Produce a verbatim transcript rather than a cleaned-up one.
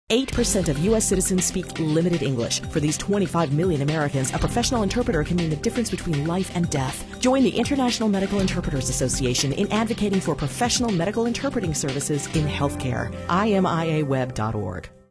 eight percent of U S citizens speak limited English. For these twenty-five million Americans, a professional interpreter can mean the difference between life and death. Join the International Medical Interpreters Association in advocating for professional medical interpreting services in healthcare. I M I A web dot org.